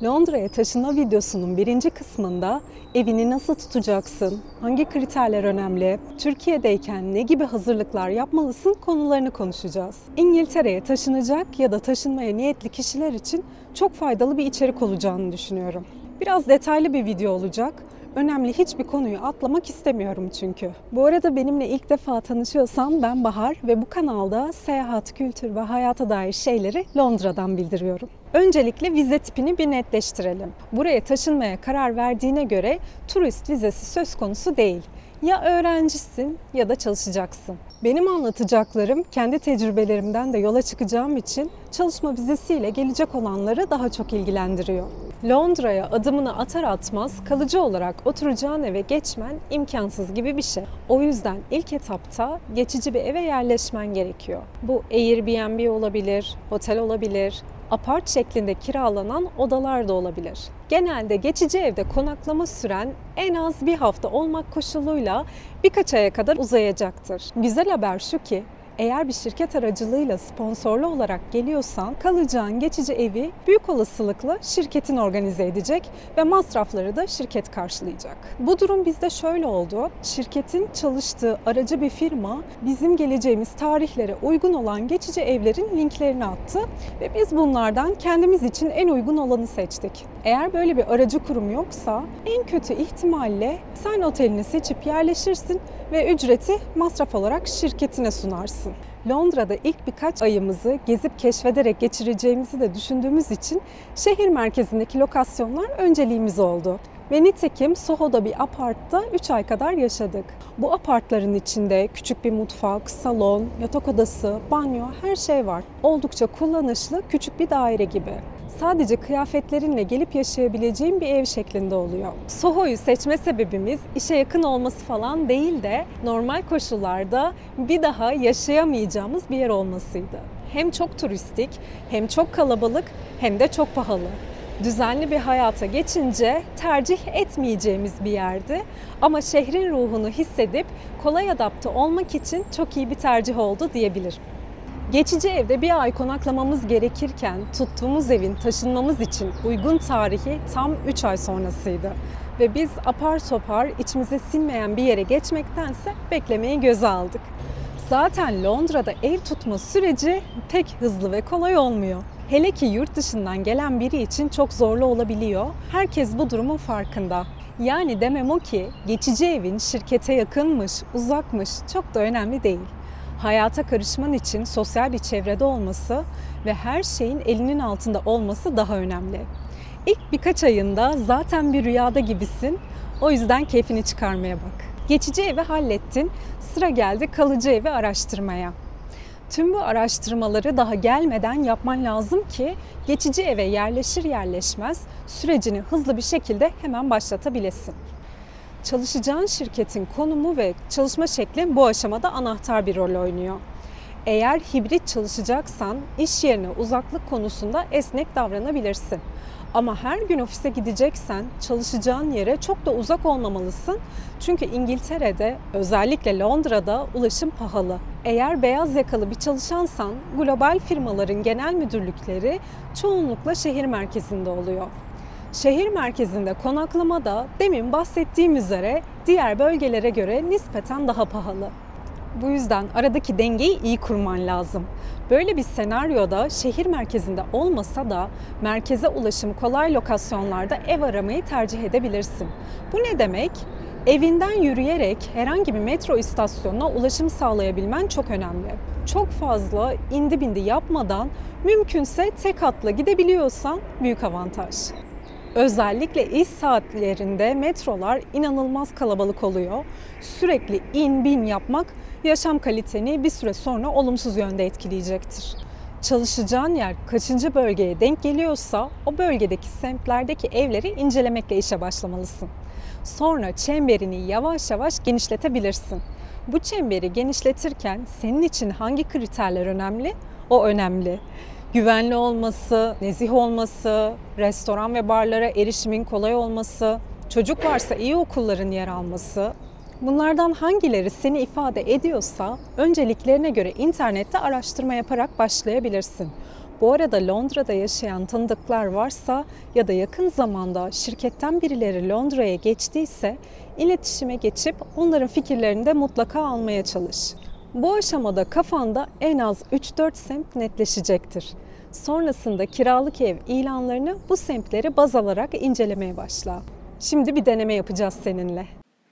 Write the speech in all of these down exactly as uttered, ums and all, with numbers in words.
Londra'ya taşınma videosunun birinci kısmında evini nasıl tutacaksın, hangi kriterler önemli, Türkiye'deyken ne gibi hazırlıklar yapmalısın konularını konuşacağız. İngiltere'ye taşınacak ya da taşınmaya niyetli kişiler için çok faydalı bir içerik olacağını düşünüyorum. Biraz detaylı bir video olacak. Önemli hiçbir konuyu atlamak istemiyorum çünkü. Bu arada benimle ilk defa tanışıyorsan ben Bahar ve bu kanalda seyahat, kültür ve hayata dair şeyleri Londra'dan bildiriyorum. Öncelikle vize tipini bir netleştirelim. Buraya taşınmaya karar verdiğine göre turist vizesi söz konusu değil. Ya öğrencisin ya da çalışacaksın. Benim anlatacaklarım kendi tecrübelerimden de yola çıkacağım için çalışma vizesiyle gelecek olanları daha çok ilgilendiriyor. Londra'ya adımını atar atmaz kalıcı olarak oturacağın eve geçmen imkansız gibi bir şey. O yüzden ilk etapta geçici bir eve yerleşmen gerekiyor. Bu Airbnb olabilir, otel olabilir, apart şeklinde kiralanan odalar da olabilir. Genelde geçici evde konaklama süren en az bir hafta olmak koşuluyla birkaç aya kadar uzayacaktır. Güzel haber şu ki, eğer bir şirket aracılığıyla sponsorlu olarak geliyorsan kalacağın geçici evi büyük olasılıkla şirketin organize edecek ve masrafları da şirket karşılayacak. Bu durum bizde şöyle oldu. Şirketin çalıştığı aracı bir firma bizim geleceğimiz tarihlere uygun olan geçici evlerin linklerini attı ve biz bunlardan kendimiz için en uygun olanı seçtik. Eğer böyle bir aracı kurum yoksa en kötü ihtimalle sen otelini seçip yerleşirsin ve ücreti masraf olarak şirketine sunarsın. Londra'da ilk birkaç ayımızı gezip keşfederek geçireceğimizi de düşündüğümüz için şehir merkezindeki lokasyonlar önceliğimiz oldu. Ve nitekim Soho'da bir apartta üç ay kadar yaşadık. Bu apartların içinde küçük bir mutfak, salon, yatak odası, banyo, her şey var. Oldukça kullanışlı küçük bir daire gibi. Sadece kıyafetlerinle gelip yaşayabileceğin bir ev şeklinde oluyor. Soho'yu seçme sebebimiz işe yakın olması falan değil de normal koşullarda bir daha yaşayamayacağımız bir yer olmasıydı. Hem çok turistik, hem çok kalabalık, hem de çok pahalı. Düzenli bir hayata geçince tercih etmeyeceğimiz bir yerdi ama şehrin ruhunu hissedip kolay adapte olmak için çok iyi bir tercih oldu diyebilirim. Geçici evde bir ay konaklamamız gerekirken tuttuğumuz evin taşınmamız için uygun tarihi tam üç ay sonrasıydı. Ve biz apar topar içimize sinmeyen bir yere geçmektense beklemeyi göze aldık. Zaten Londra'da ev tutma süreci pek hızlı ve kolay olmuyor. Hele ki yurt dışından gelen biri için çok zorlu olabiliyor. Herkes bu durumun farkında. Yani demem o ki geçici evin şirkete yakınmış, uzakmış çok da önemli değil. Hayata karışman için sosyal bir çevrede olması ve her şeyin elinin altında olması daha önemli. İlk birkaç ayında zaten bir rüyada gibisin, o yüzden keyfini çıkarmaya bak. Geçici evi hallettin, sıra geldi kalıcı evi araştırmaya. Tüm bu araştırmaları daha gelmeden yapman lazım ki geçici eve yerleşir yerleşmez sürecini hızlı bir şekilde hemen başlatabilesin. Çalışacağın şirketin konumu ve çalışma şekli bu aşamada anahtar bir rol oynuyor. Eğer hibrit çalışacaksan iş yerine uzaklık konusunda esnek davranabilirsin. Ama her gün ofise gideceksen çalışacağın yere çok da uzak olmamalısın. Çünkü İngiltere'de, özellikle Londra'da ulaşım pahalı. Eğer beyaz yakalı bir çalışansan global firmaların genel müdürlükleri çoğunlukla şehir merkezinde oluyor. Şehir merkezinde konaklama da demin bahsettiğim üzere diğer bölgelere göre nispeten daha pahalı. Bu yüzden aradaki dengeyi iyi kurman lazım. Böyle bir senaryoda şehir merkezinde olmasa da merkeze ulaşım kolay lokasyonlarda ev aramayı tercih edebilirsin. Bu ne demek? Evinden yürüyerek herhangi bir metro istasyonuna ulaşım sağlayabilmen çok önemli. Çok fazla indi bindi yapmadan mümkünse tek hatla gidebiliyorsan büyük avantaj. Özellikle iş saatlerinde metrolar inanılmaz kalabalık oluyor. Sürekli in bin yapmak yaşam kaliteni bir süre sonra olumsuz yönde etkileyecektir. Çalışacağın yer kaçıncı bölgeye denk geliyorsa o bölgedeki semtlerdeki evleri incelemekle işe başlamalısın. Sonra çemberini yavaş yavaş genişletebilirsin. Bu çemberi genişletirken senin için hangi kriterler önemli? O önemli. Güvenli olması, nezih olması, restoran ve barlara erişimin kolay olması, çocuk varsa iyi okulların yer alması, Bunlardan hangileri seni ifade ediyorsa önceliklerine göre internette araştırma yaparak başlayabilirsin. Bu arada Londra'da yaşayan tanıdıklar varsa ya da yakın zamanda şirketten birileri Londra'ya geçtiyse iletişime geçip onların fikirlerini de mutlaka almaya çalış. Bu aşamada kafanda en az üç dört semt netleşecektir. Sonrasında kiralık ev ilanlarını bu semtleri baz alarak incelemeye başla. Şimdi bir deneme yapacağız seninle.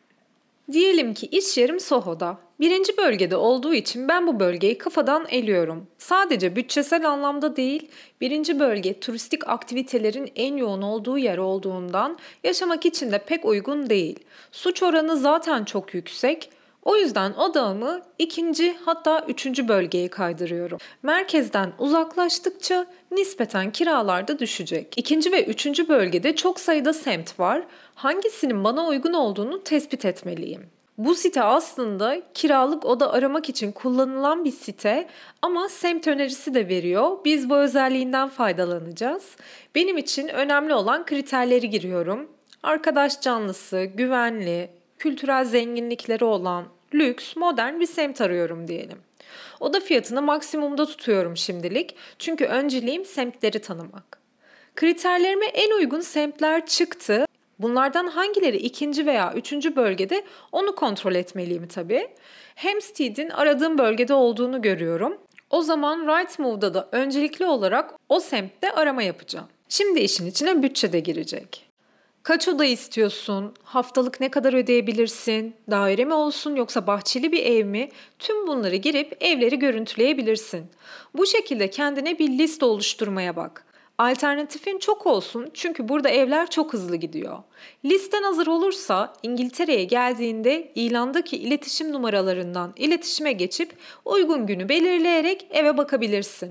Diyelim ki iş yerim Soho'da. Birinci bölgede olduğu için ben bu bölgeyi kafadan eliyorum. Sadece bütçesel anlamda değil, birinci bölge turistik aktivitelerin en yoğun olduğu yer olduğundan yaşamak için de pek uygun değil. Suç oranı zaten çok yüksek. O yüzden odağımı ikinci hatta üçüncü bölgeye kaydırıyorum. Merkezden uzaklaştıkça nispeten kiralar da düşecek. İkinci ve üçüncü bölgede çok sayıda semt var. Hangisinin bana uygun olduğunu tespit etmeliyim. Bu site aslında kiralık oda aramak için kullanılan bir site ama semt önerisi de veriyor. Biz bu özelliğinden faydalanacağız. Benim için önemli olan kriterleri giriyorum. Arkadaş canlısı, güvenli, kültürel zenginlikleri olan, lüks, modern bir semt arıyorum diyelim. Oda fiyatını maksimumda tutuyorum şimdilik. Çünkü önceliğim semtleri tanımak. Kriterlerime en uygun semtler çıktı. Bunlardan hangileri ikinci veya üçüncü bölgede onu kontrol etmeliyim tabii. Hampstead'in aradığım bölgede olduğunu görüyorum. O zaman Rightmove'da da öncelikli olarak o semtte arama yapacağım. Şimdi işin içine bütçe de girecek. Kaç oda istiyorsun? Haftalık ne kadar ödeyebilirsin? Daire mi olsun yoksa bahçeli bir ev mi? Tüm bunları girip evleri görüntüleyebilirsin. Bu şekilde kendine bir liste oluşturmaya bak. Alternatifin çok olsun çünkü burada evler çok hızlı gidiyor. Listen hazır olursa İngiltere'ye geldiğinde ilandaki iletişim numaralarından iletişime geçip uygun günü belirleyerek eve bakabilirsin.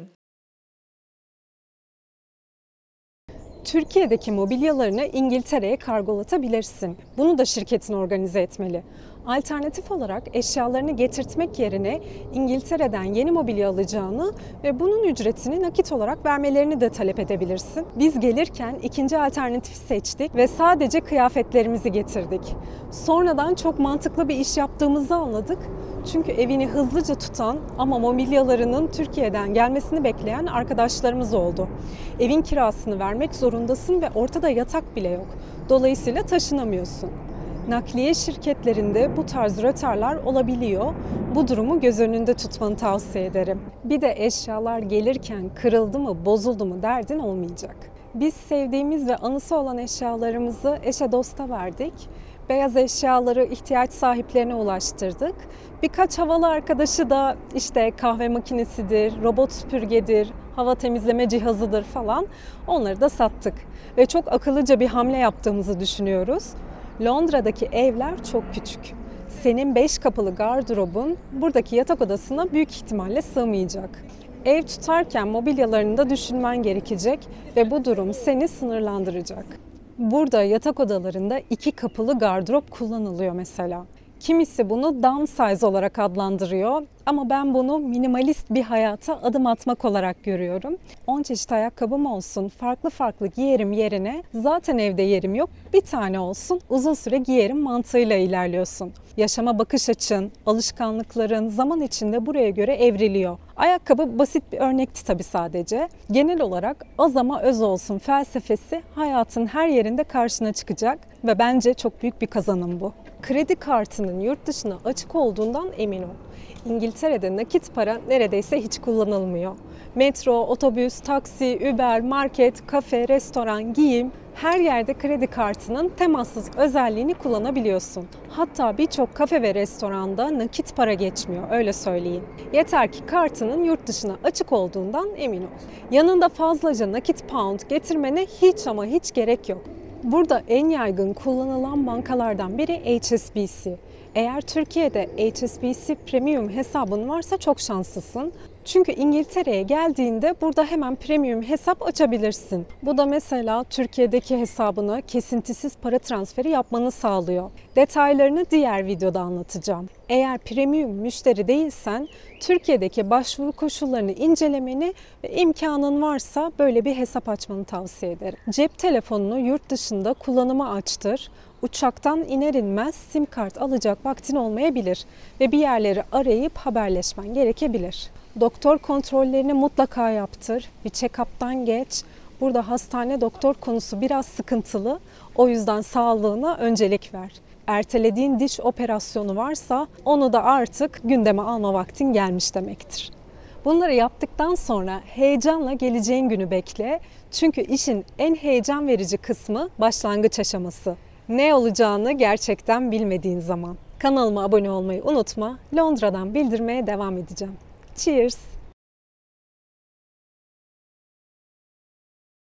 Türkiye'deki mobilyalarını İngiltere'ye kargolatabilirsin. Bunu da şirketin organize etmeli. Alternatif olarak eşyalarını getirtmek yerine İngiltere'den yeni mobilya alacağını ve bunun ücretini nakit olarak vermelerini de talep edebilirsin. Biz gelirken ikinci alternatifi seçtik ve sadece kıyafetlerimizi getirdik. Sonradan çok mantıklı bir iş yaptığımızı anladık. Çünkü evini hızlıca tutan ama mobilyalarının Türkiye'den gelmesini bekleyen arkadaşlarımız oldu. Evin kirasını vermek zorundasın ve ortada yatak bile yok. Dolayısıyla taşınamıyorsun. Nakliye şirketlerinde bu tarz rötarlar olabiliyor. Bu durumu göz önünde tutmanı tavsiye ederim. Bir de eşyalar gelirken kırıldı mı, bozuldu mu derdin olmayacak. Biz sevdiğimiz ve anısı olan eşyalarımızı eşe dosta verdik. Beyaz eşyaları ihtiyaç sahiplerine ulaştırdık. Birkaç havalı arkadaşı da işte kahve makinesidir, robot süpürgedir, hava temizleme cihazıdır falan onları da sattık. Ve çok akıllıca bir hamle yaptığımızı düşünüyoruz. Londra'daki evler çok küçük. Senin beş kapılı gardırobun buradaki yatak odasına büyük ihtimalle sığmayacak. Ev tutarken mobilyalarını da düşünmen gerekecek ve bu durum seni sınırlandıracak. Burada yatak odalarında iki kapılı gardırop kullanılıyor mesela. Kimisi bunu downsize olarak adlandırıyor ama ben bunu minimalist bir hayata adım atmak olarak görüyorum. on çeşit ayakkabım olsun, farklı farklı giyerim yerine zaten evde yerim yok, bir tane olsun, uzun süre giyerim mantığıyla ilerliyorsun. Yaşama bakış açın, alışkanlıkların zaman içinde buraya göre evriliyor. Ayakkabı basit bir örnekti tabii sadece. Genel olarak az ama öz olsun felsefesi hayatın her yerinde karşına çıkacak ve bence çok büyük bir kazanım bu. Kredi kartının yurt dışına açık olduğundan emin ol. İngiltere'de nakit para neredeyse hiç kullanılmıyor. Metro, otobüs, taksi, Uber, market, kafe, restoran, giyim her yerde kredi kartının temassız özelliğini kullanabiliyorsun. Hatta birçok kafe ve restoranda nakit para geçmiyor, öyle söyleyeyim. Yeter ki kartının yurt dışına açık olduğundan emin ol. Yanında fazlaca nakit pound getirmene hiç ama hiç gerek yok. Burada en yaygın kullanılan bankalardan biri H S B C. Eğer Türkiye'de H S B C Premium hesabın varsa çok şanslısın. Çünkü İngiltere'ye geldiğinde burada hemen premium hesap açabilirsin. Bu da mesela Türkiye'deki hesabına kesintisiz para transferi yapmanı sağlıyor. Detaylarını diğer videoda anlatacağım. Eğer premium müşteri değilsen Türkiye'deki başvuru koşullarını incelemeni ve imkanın varsa böyle bir hesap açmanı tavsiye ederim. Cep telefonunu yurt dışında kullanıma açtır. Uçaktan iner inmez sim kart alacak vaktin olmayabilir ve bir yerleri arayıp haberleşmen gerekebilir. Doktor kontrollerini mutlaka yaptır. Bir check-up'tan geç. Burada hastane doktor konusu biraz sıkıntılı. O yüzden sağlığına öncelik ver. Ertelediğin diş operasyonu varsa onu da artık gündeme alma vaktin gelmiş demektir. Bunları yaptıktan sonra heyecanla geleceğin günü bekle. Çünkü işin en heyecan verici kısmı başlangıç aşaması. Ne olacağını gerçekten bilmediğin zaman. Kanalıma abone olmayı unutma. Londra'dan bildirmeye devam edeceğim. Cheers!